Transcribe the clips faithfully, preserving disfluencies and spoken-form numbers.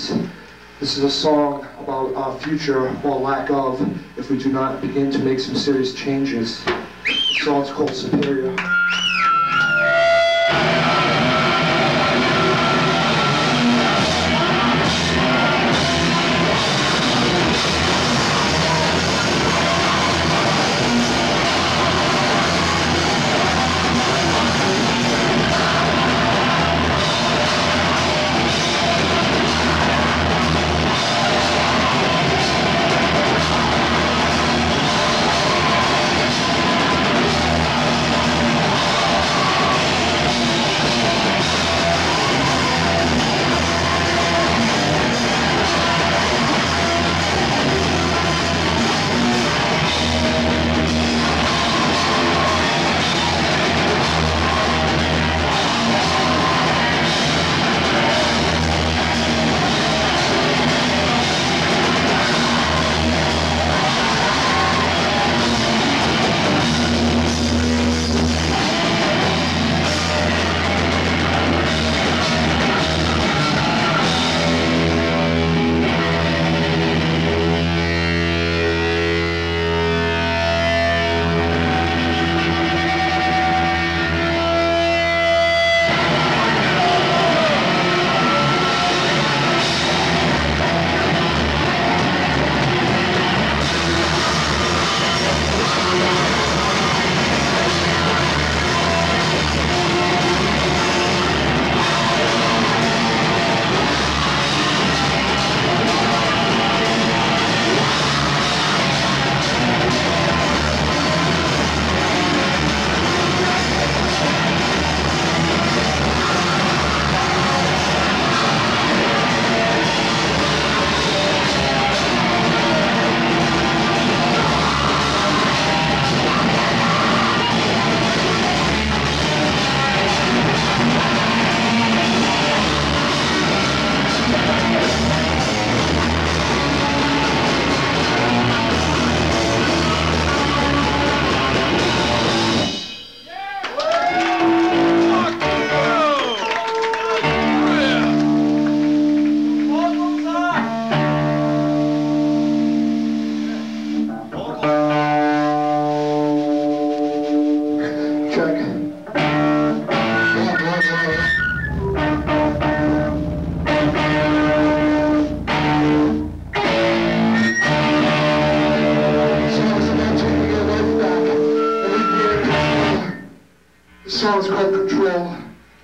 peace. This is a song about our future, or lack of, if we do not begin to make some serious changes. The song's called Superior. This song's called Control.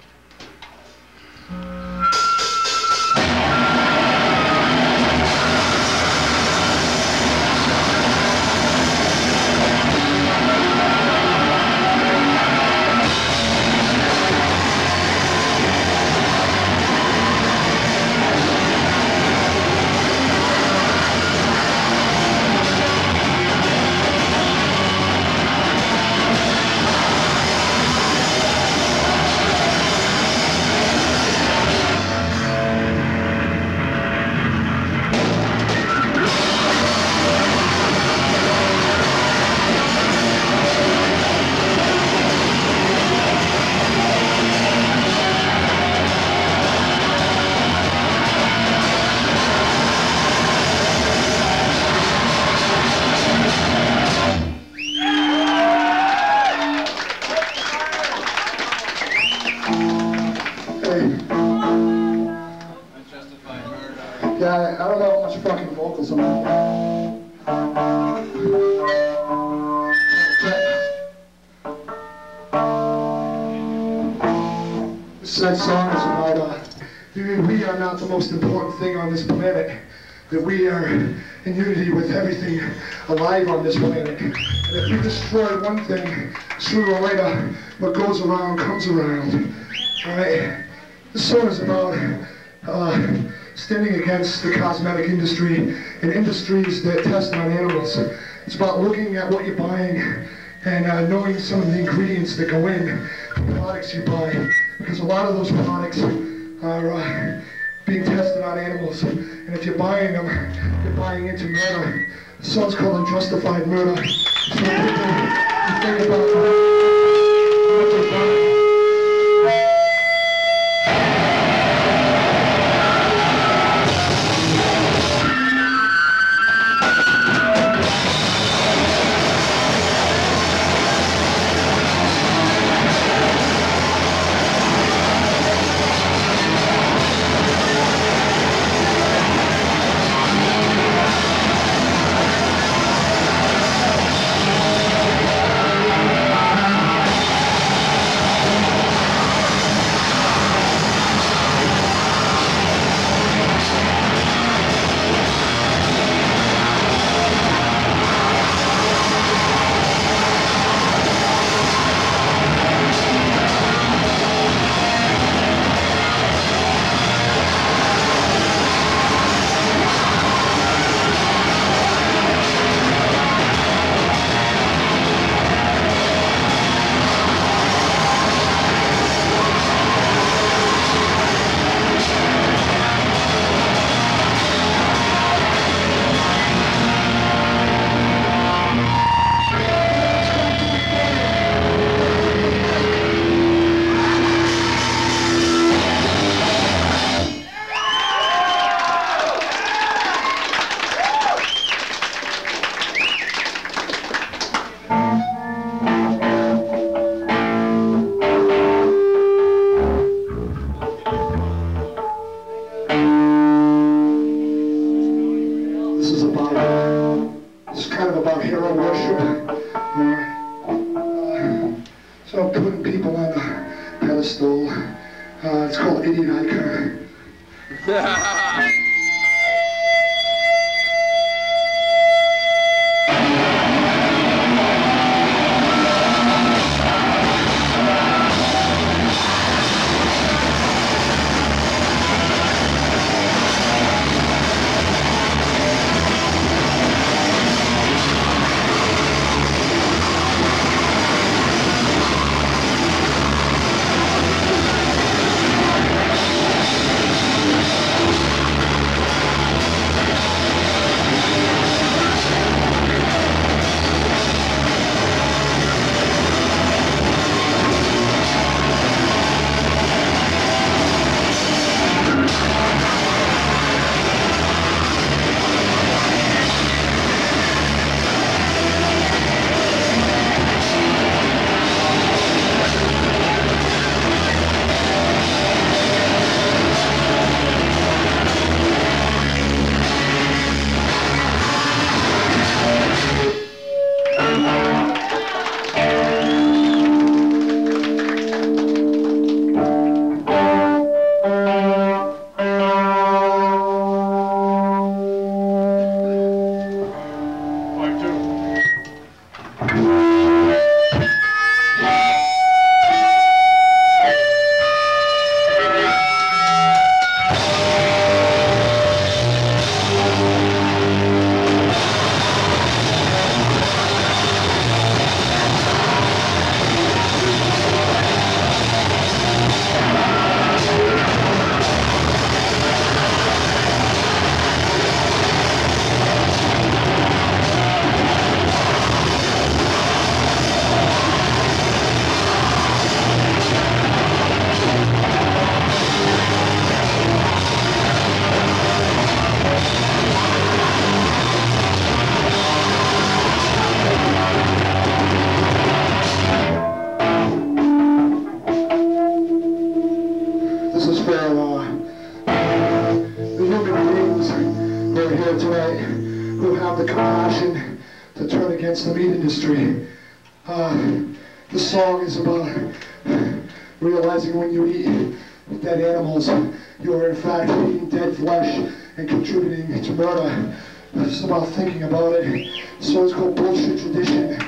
Yeah, I, I don't know how much fucking vocals I'm on. This next song is about, uh, we are not the most important thing on this planet. That we are in unity with everything alive on this planet. And if we destroy one thing, sooner or later, what goes around comes around. Alright? This song is about uh, standing against the cosmetic industry and industries that test on animals. It's about looking at what you're buying and uh, knowing some of the ingredients that go in the products you buy. Because a lot of those products are uh, being tested on animals. And if you're buying them, you're buying into murder. The song's called Unjustified Murder. So people, you think about what they're buying. So putting people on a pedestal. Uh, it's called Idiot Icon. This is for uh, the human beings who are here tonight, who have the compassion to turn against the meat industry. Uh, this song is about realizing when you eat dead animals, you are in fact eating dead flesh and contributing to murder. This is about thinking about it. This song is called Bullshit Tradition.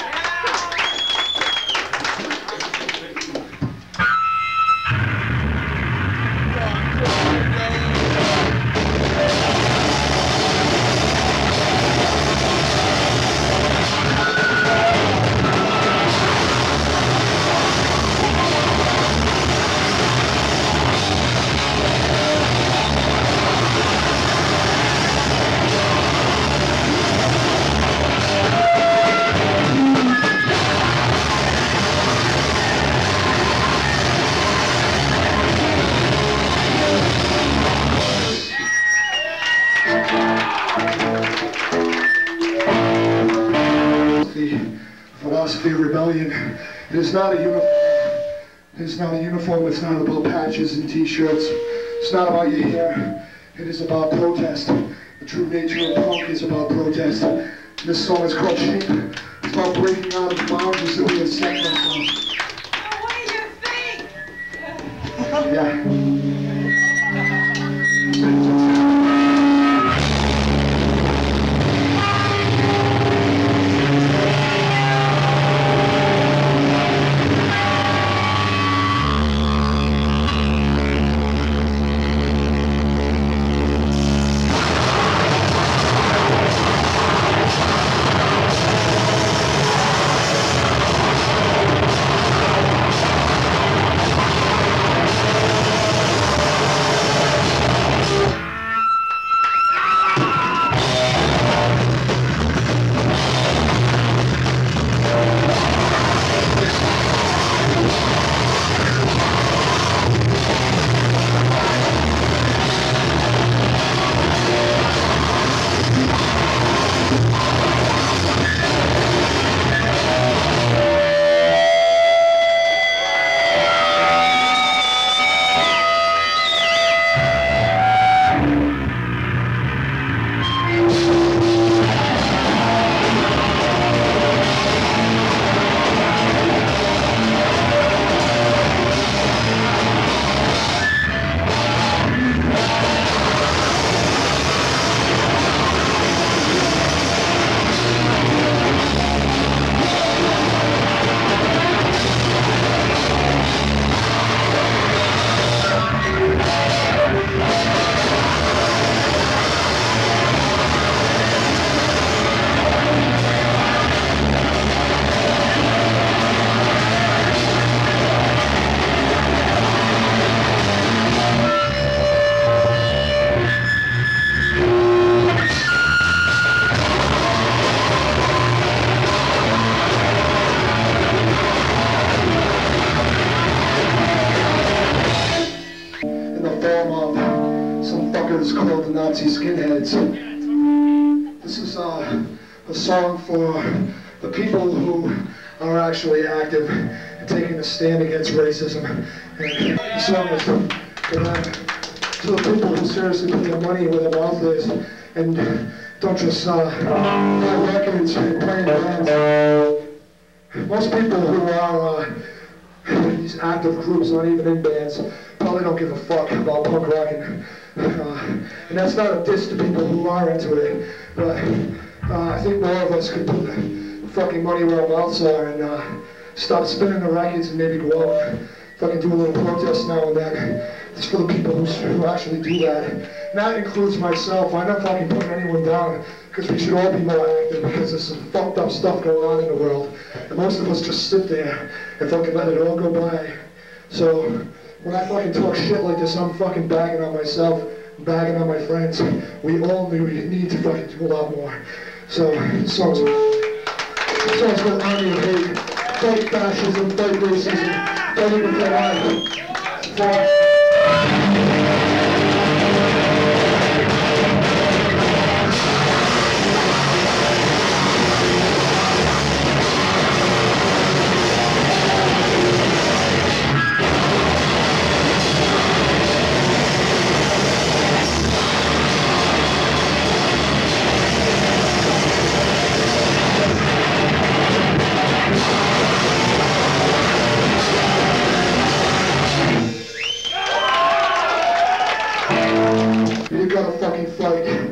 Philosophy of rebellion. It is not a uniform. It is not a uniform. It's not about patches and t-shirts. It's not about your hair. It is about protest. The true nature of punk is about protest. This song is called Sheep. It's about breaking out of the boundaries that we have set for ourselves. What do you think? Yeah. Nazi skinheads. This is uh, a song for the people who are actually active and taking a stand against racism. And the song is for them, to the people who seriously put their money where their mouth is and don't just uh, buy records and play in bands. Most people who are uh, in these active groups, not even in bands, probably don't give a fuck about punk rock, and, uh, and that's not a diss to people who are into it, but uh, I think more of us could put the fucking money where our mouths are and uh, stop spinning the records and maybe go out and fucking do a little protest now and then. It's for the people who, who actually do that. And that includes myself. I'm not fucking putting anyone down, because we should all be more active, because there's some fucked up stuff going on in the world. And most of us just sit there and fucking let it all go by. So when I fucking talk shit like this, I'm fucking bagging on myself, bagging on my friends. We all need to fucking do a lot more. So this song's, this song's called Army of Hate. Fight fascism, fight racism, fight even for life. For you gotta fucking fight.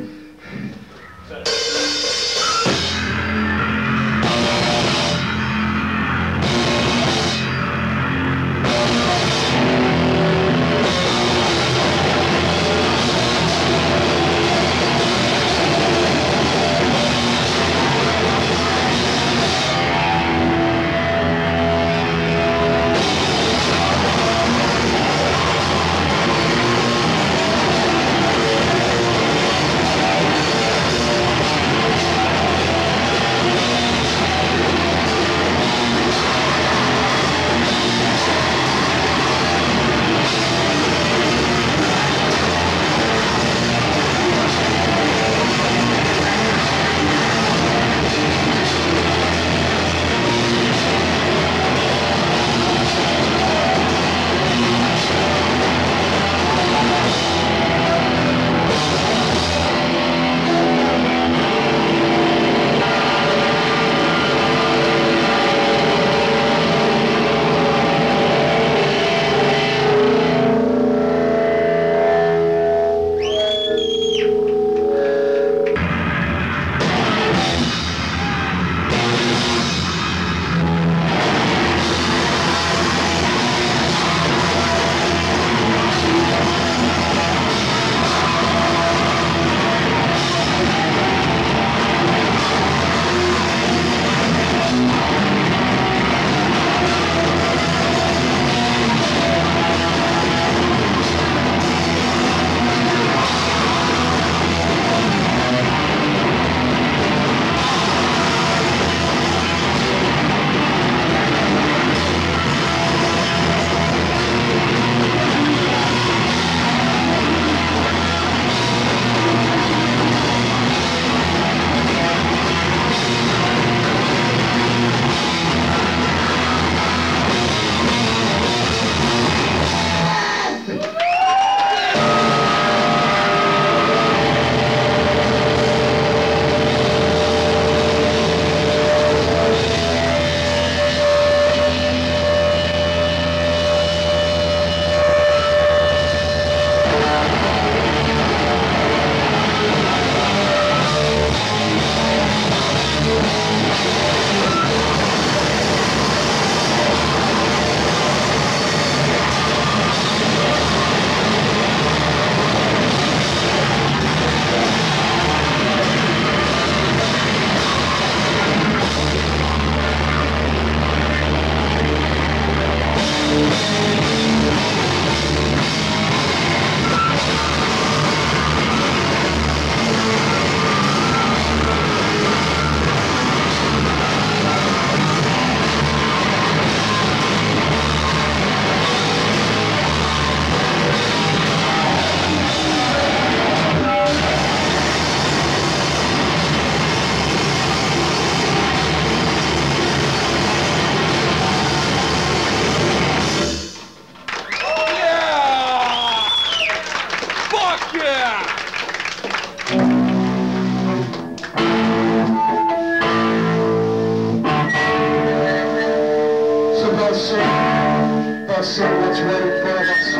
song about something that's right in front of us.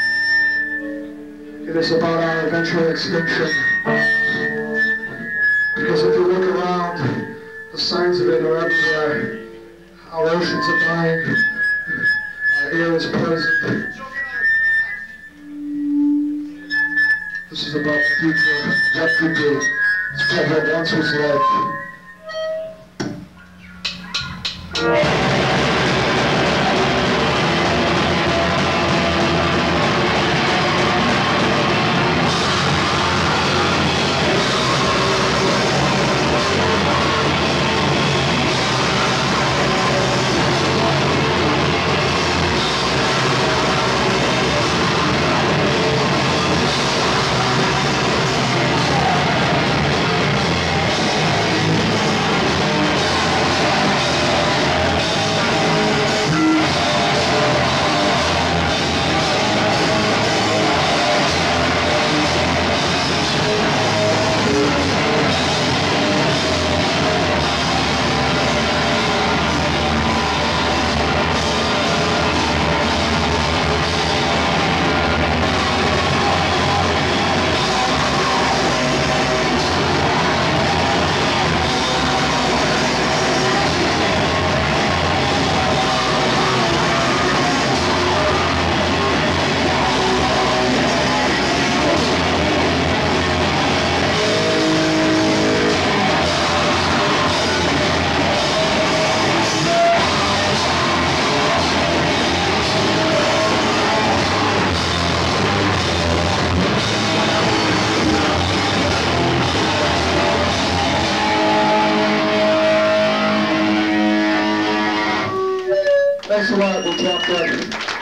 It is about our eventual extinction. Because if you look around, the signs of it are everywhere. Our oceans are dying. Our air is poisoned. This is about the future, what could be. It's called What Once Was Life. Thanks a lot, we'll talk later.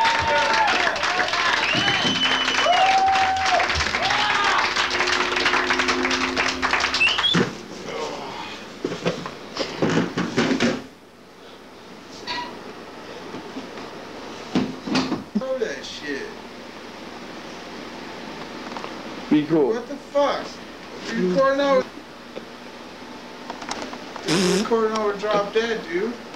Throw that shit. Be cool. What the fuck? You recording over? You recording over Drop Dead, dude.